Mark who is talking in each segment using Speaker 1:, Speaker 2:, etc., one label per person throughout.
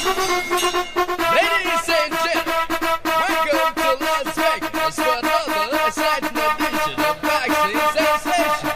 Speaker 1: Ladies and gentlemen, welcome to Las Vegas for another exciting edition of Vaccine Sensation.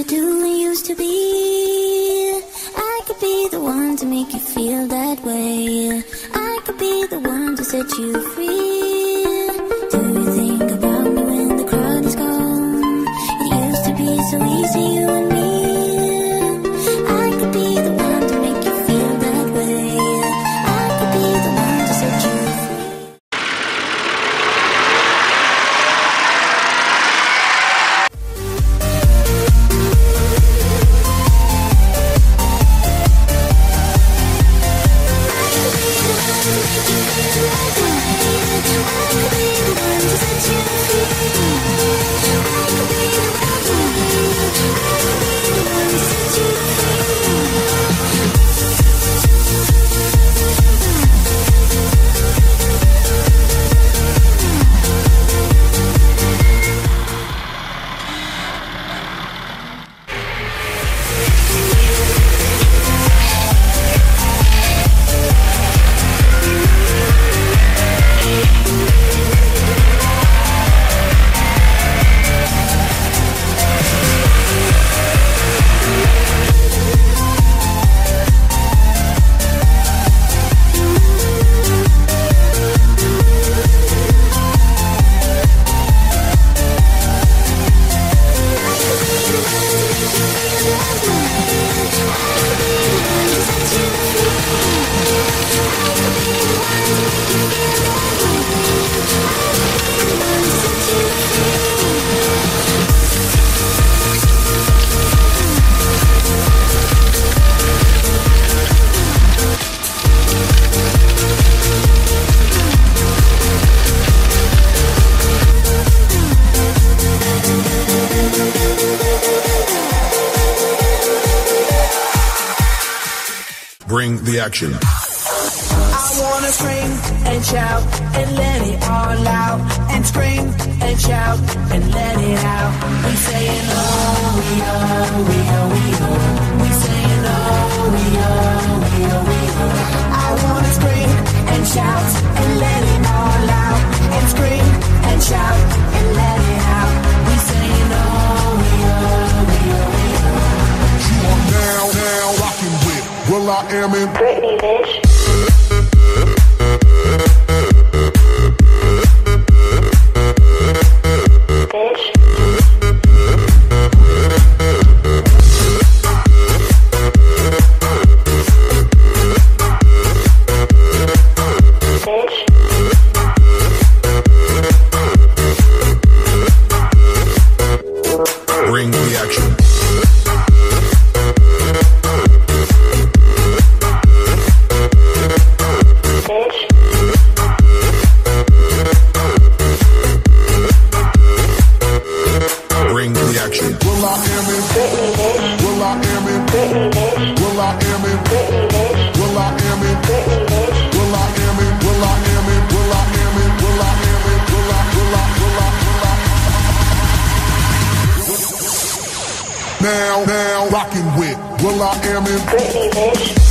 Speaker 2: to do and used to be. I could be the one to make you feel that way. I could be the one to set you free. Do you think about me when the crowd is gone? It used to be so easy, you and me. I could be the one to make you feel that way. I could be the one to set you free.
Speaker 3: Bring the action.
Speaker 4: I wanna scream and shout and let it all out. And scream and shout and let it out. We saying oh, we oh, we oh, we oh. We saying oh, we oh, we oh, we oh. I wanna scream and shout and let it all out. And scream and shout and let it out. We saying oh, we oh, we oh, we oh.
Speaker 3: You are now rocking with will.i.am in
Speaker 2: Britney, bitch.
Speaker 3: Bring the action. Bring the action. Will.i.am in
Speaker 2: Britney, bitch.
Speaker 3: will.i.am in
Speaker 2: Britney, bitch.
Speaker 3: will.i.am in
Speaker 2: Britney, bitch.
Speaker 3: will.i.am in
Speaker 2: Britney, bitch.
Speaker 3: will.i.am in will.i.am in will.i.am in will.i.am in will.i.am in now rocking with will.i.am in
Speaker 2: Britney, bitch.